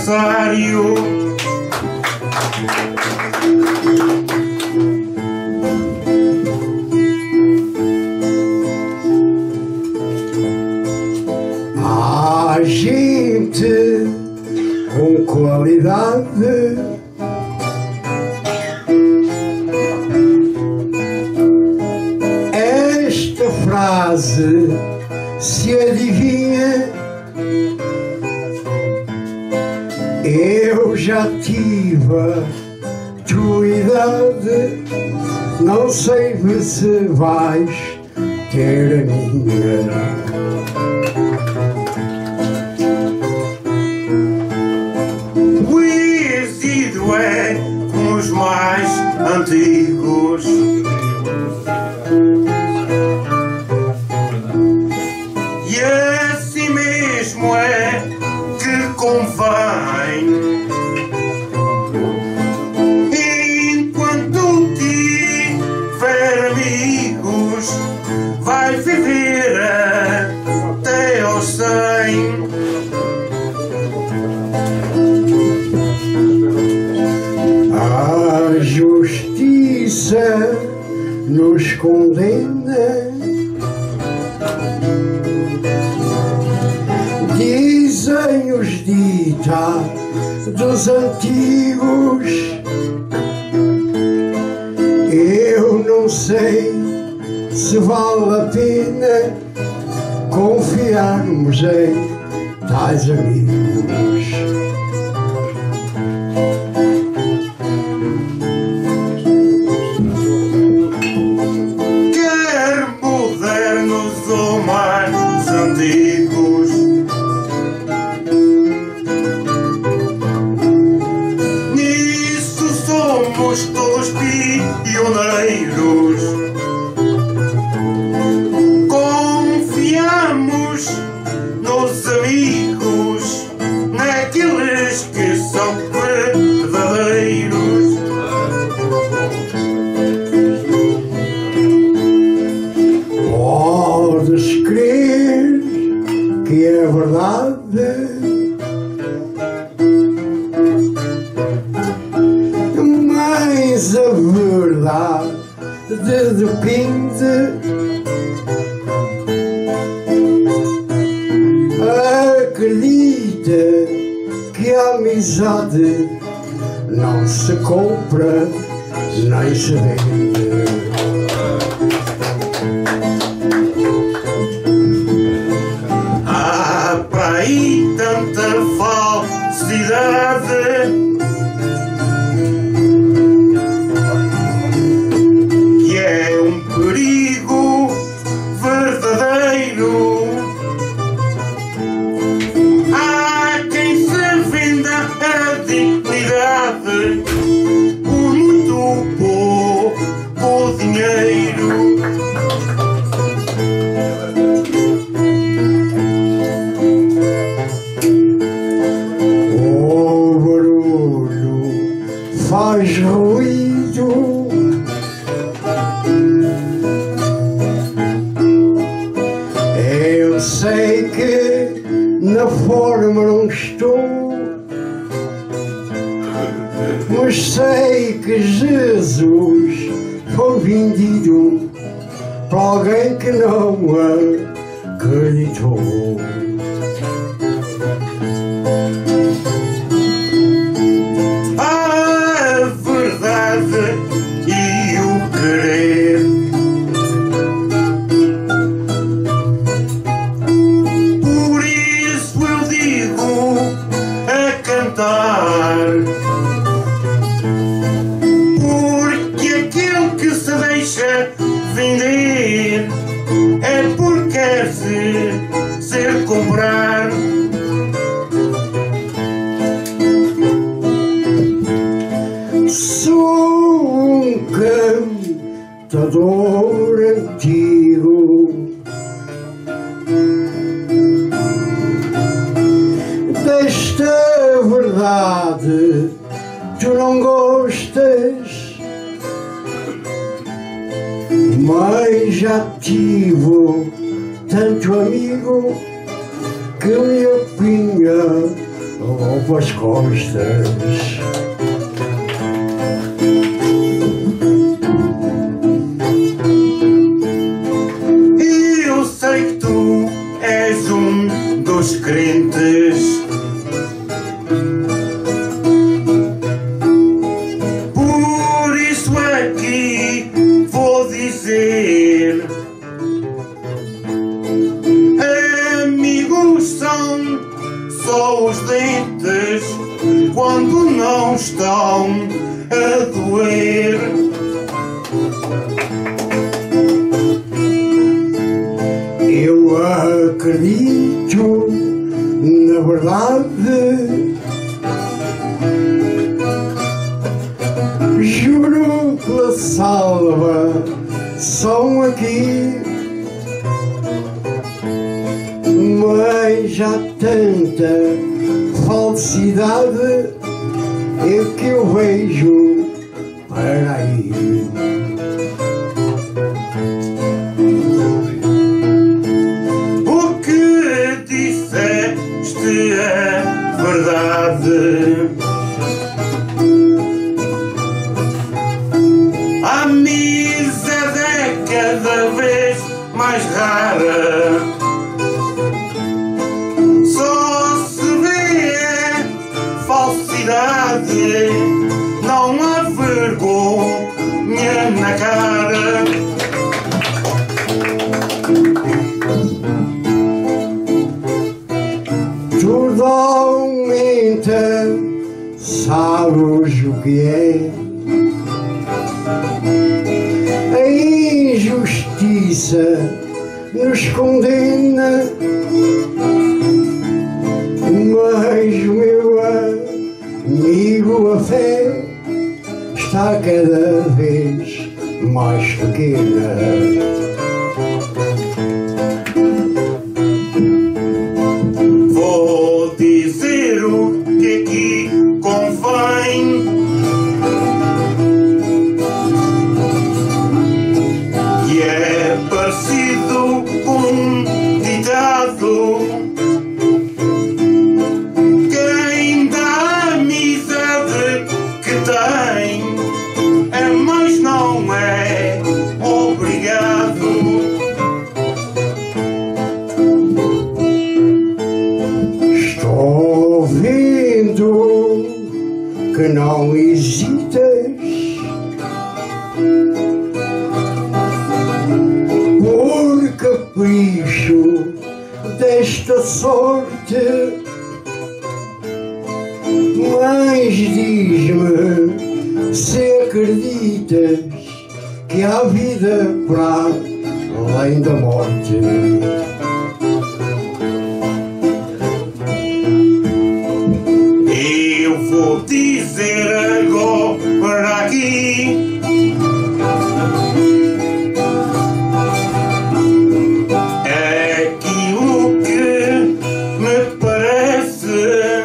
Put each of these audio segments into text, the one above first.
aniversário. Há gente com qualidade, esta frase se adivinha. Eu já tive a tua idade, não sei se vais ter a minha. Conhecido é como os mais antigos, e assim mesmo é que convém. Enquanto tiver amigos, vai viver até aos 100. A justiça nos condena, dizem os ditados antigos. Eu não sei se vale a pena confiarmos em tais amigos. Antigos, nisso somos todos pioneiros. Confiamos nos amigos, naqueles que são verdadeiros. Podes crer que é verdade, mas a verdade depende. Acredita que a amizade não se compra nem se vende. E tanta falsidade, que é um perigo verdadeiro. Há quem se venda a dignidade por muito pouco dinheiro. Faz ruído, eu sei que na forma não estou, mas sei que Jesus foi vendido para alguém que não acreditou. E o querer, por isso eu digo a cantar, porque aquele que se deixa vender é porque quer ser comprar. Sou um cantador antigo, desta verdade tu não gostas, mas já tive tanto amigo que me opinha louvo as costas. Eu sei que tu és um dos crentes, por isso aqui vou dizer: amigos são só os dentes quando não estão a doer. Eu acredito na verdade, juro pela salvação aqui, mas há tanta falsidade é que eu vejo para aí. O que disseste é verdade. A amizade é cada vez mais rara. Só se vê falsidade, não há vergonha na cara. Tu aumenta, sabes o que é a injustiça, nos condena, mas meu amigo, a fé está cada vez mais pequena. Vou dizer o que aqui convém, que é parecido com um ditado: quem dá a amizade que tem, mas não é obrigado. Estou vendo que não hesitas, por capricho desta sorte, mas diz-me se acreditas que há vida para além da morte. Eu vou dizer agora aqui aquilo que me parece,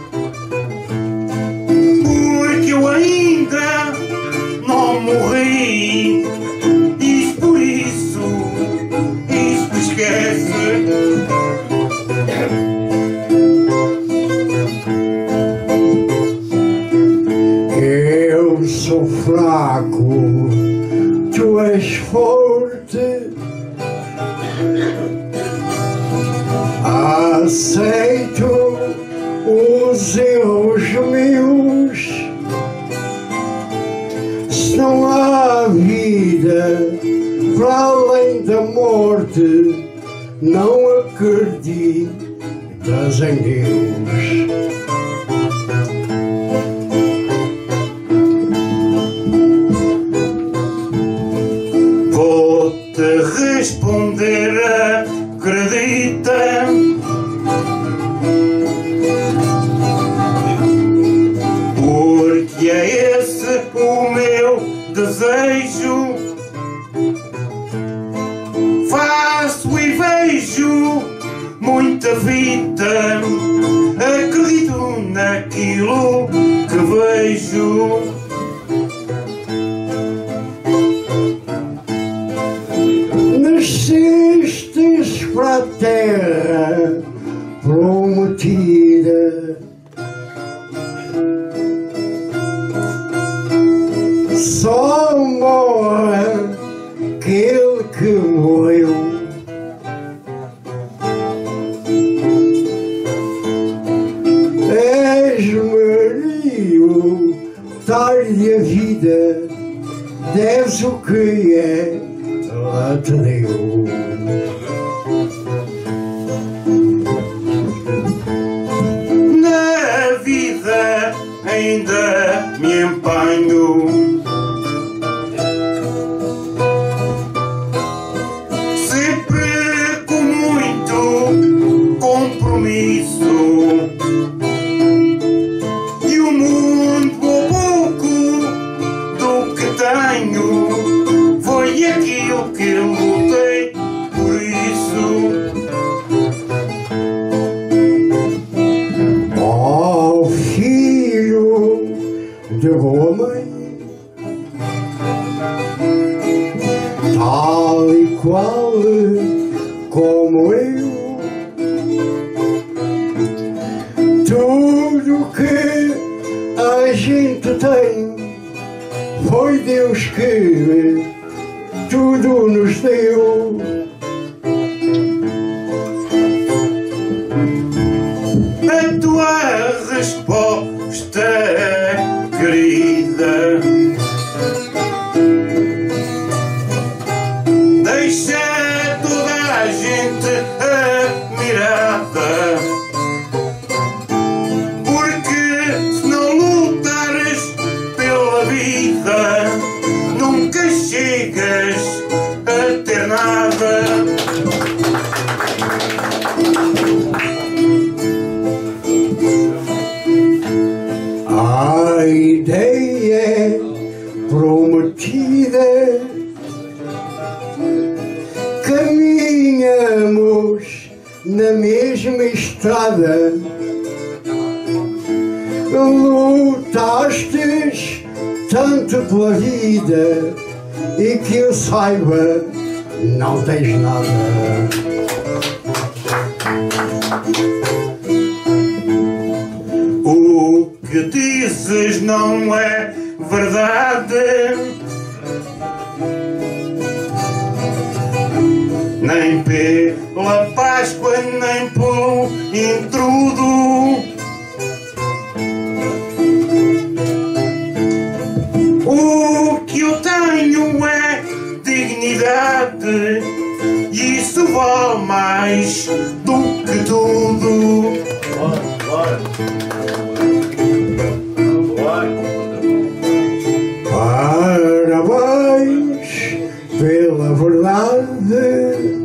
porque eu ainda não morri, e por isso esquece. Eu sou fraco, tu és forte. Aceito os erros meus. Se não há vida para além da morte, não acreditas em Deus. Vou-te responder, acredita, porque é esse o meu desejo. Faço e vejo muita vida, acredito naquilo que vejo. Nascestes para a terra prometida, morreu. És-me tarde a vida, deves o que é, lá te deu. Na vida ainda me empenho, sempre com muito compromisso, e o mundo ou pouco do que tenho foi aquilo que eu lutei por isso. Ó filho de boa mãe, tal e qual como eu, tudo que a gente tem foi Deus que tudo nos deu. A tua resposta, querida, deixa toda a gente admirada, porque se não lutares pela vida, nunca chegas a ter nada. A ideia prometida, caminhamos na mesma estrada, lutastes tanto pela vida e que eu saiba não tens nada. O que dizes não é verdade, nem pela Páscoa, nem pelo intrudo. O que eu tenho é dignidade, e isso vale mais do que tudo. Parabéns pela verdade,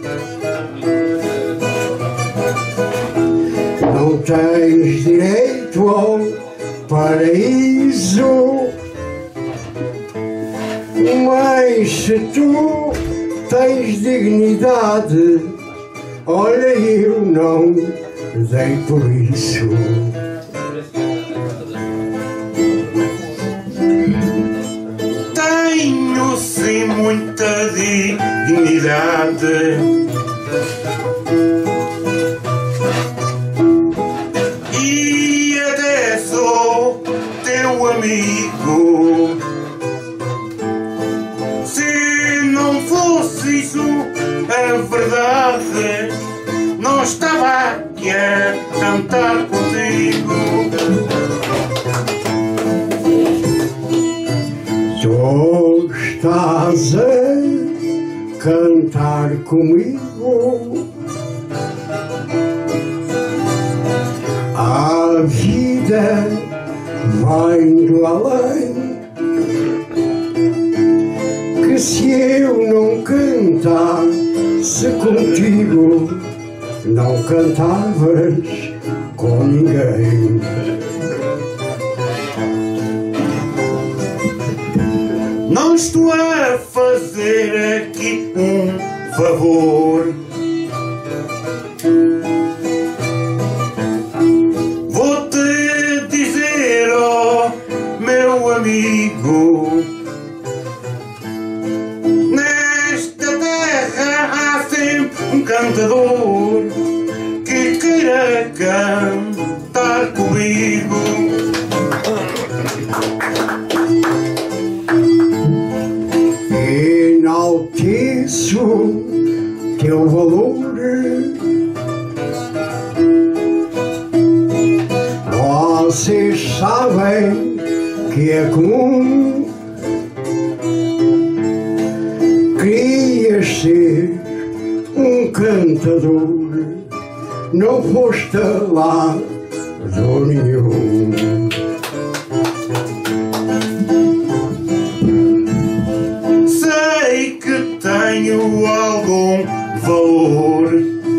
não tens direito ao paraíso, mas se tu tens dignidade, olha, eu não dei por isso. Tenho sim muita dignidade, e até sou teu amigo. Se não fosse isso a verdade, não estava aqui a cantar contigo. Tu estás a cantar comigo, a vida vai do além, que se eu não cantasse contigo, não cantavas com ninguém. Não estou a fazer aqui um favor, vou-te dizer, oh meu amigo, nesta terra há sempre um cantador que queira cantar comigo. Enalteço o teu valor. Vocês sabem que é comum. Querias ser um cantador, não foste lá do nenhum. Sei que tenho algum valor,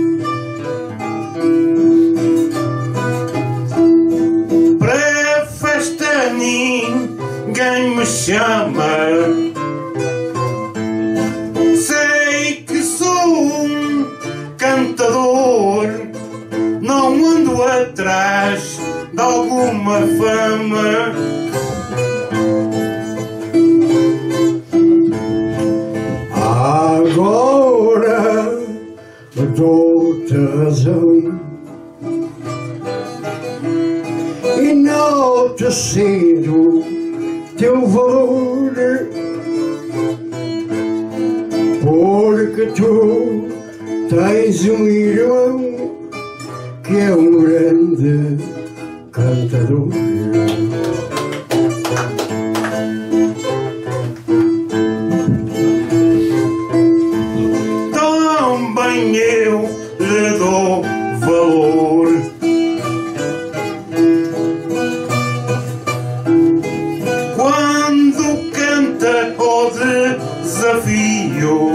para festa ninguém me chama. Sei que sou um cantador, não ando atrás de alguma fama. Agora dou-te razão, enaltecendo teu valor, porque tu tens um irmão que é um grande cantador. Também eu lhe dou valor, quando canta o desafio.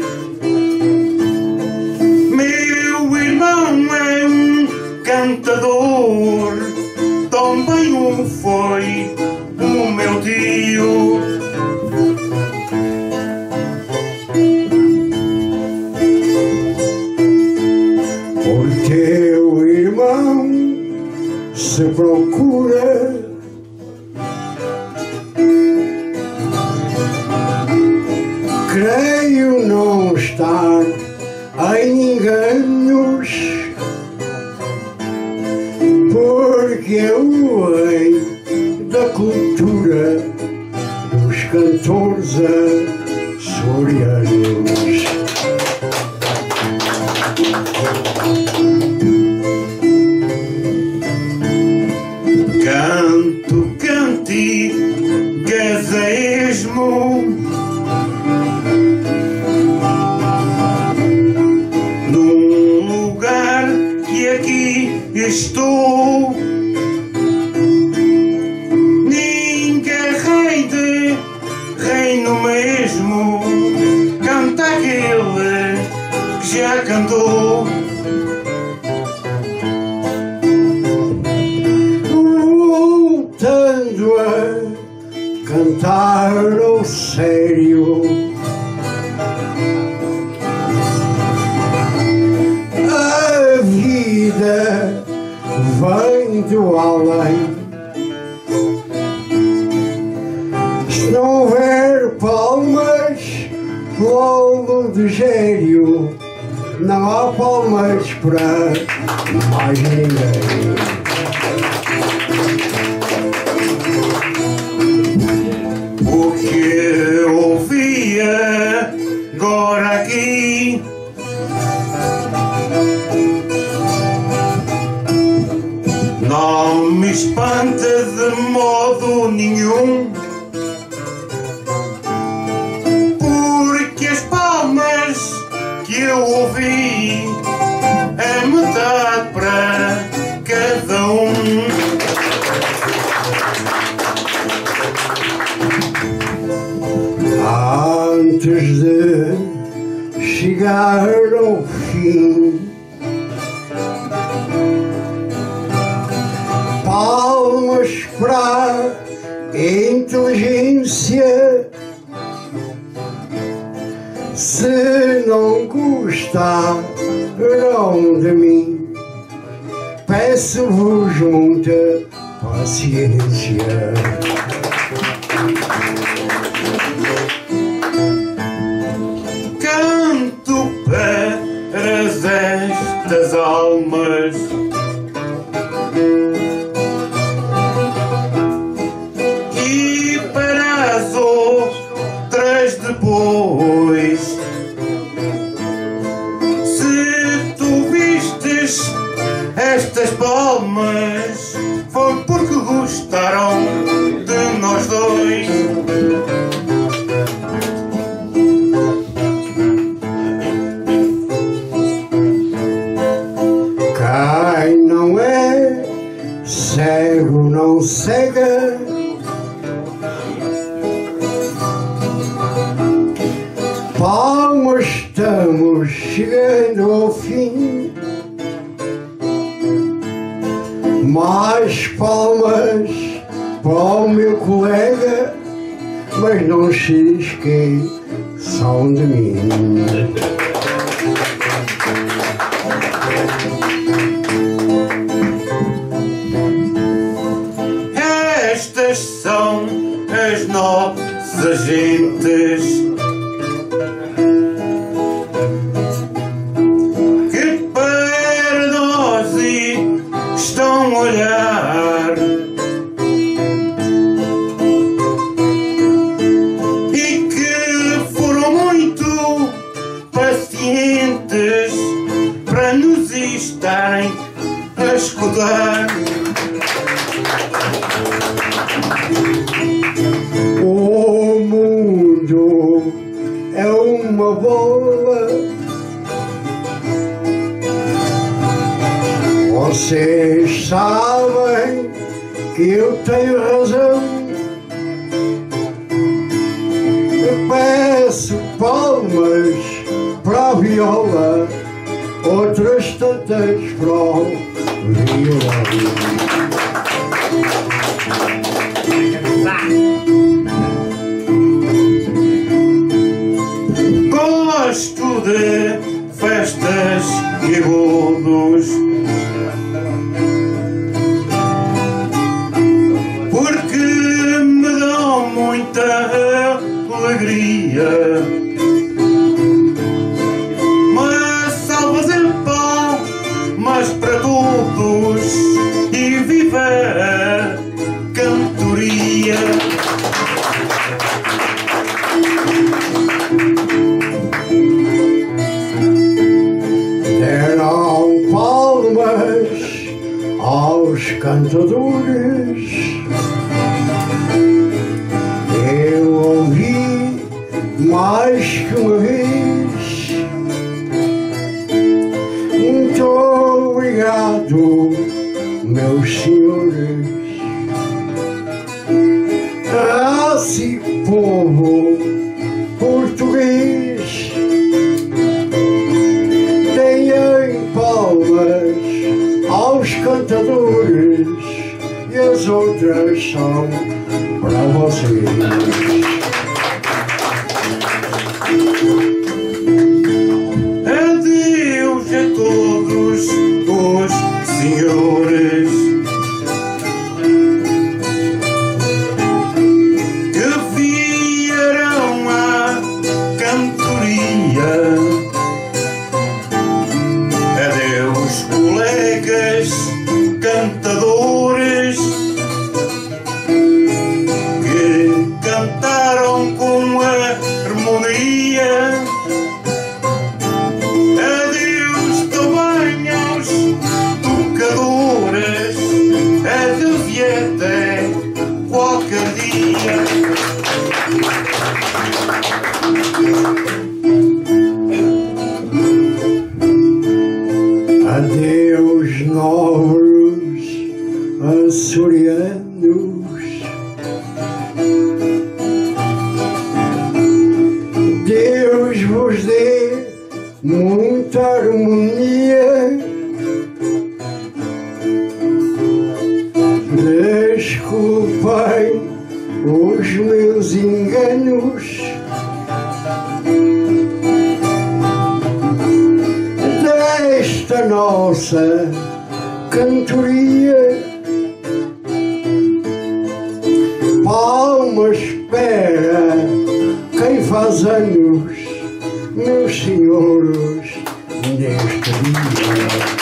Meu irmão é um cantador, também o foi o meu tio. O teu irmão se procura, creio não estar em enganos, porque é o rei da cultura dos cantores açorianos. Canto cantigas a esmo, num lugar que aqui estou. Ninguém rei de reino mesmo, canta aquele que já cantou. Voltando a cantar ao sério, a vida vem do além. Se não houver palmas logo de gênio, não há palmas para mais ninguém. O que eu ouvia agora aqui não me espanta de modo nenhum, porque as palmas que eu ouvi é metade para cada um. Antes de chegar ao fim, palmas para a inteligência. Se não gostaram de mim, peço-vos muita paciência. Canto para estas almas e para as outras depois. estamos chegando ao fim. Mais palmas para o meu colega, mas não se esqueçam de mim. Estas são as nossas gentes que para nós estão a olhar e que foram muito pacientes para nos estarem a escutar. O mundo é uma bola, vocês sabem que eu tenho razão. Eu peço palmas para a viola, outras tantas para o violão. Gosto de festas e bolos, porque me dão muita alegria. Mas salva de palmas para todos e viva a cantoria. Deram palmas aos cantadores, eu ouvi mais que uma vez. Muito obrigado, meus senhores. Assim, povo português, deem palmas aos cantadores e as outras são para vocês. Adeus a todos os senhores que vieram à cantoria. Adeus, colegas cantadores que cantaram com harmonia. Adeus também aos tocadores. Adeus e até qualquer dia. Adeus, novos açorianos. Deus vos dê muita harmonia. Desculpem os meus enganos. Desta nossa cantoria, palmas para quem faz anos, meus senhores, neste dia.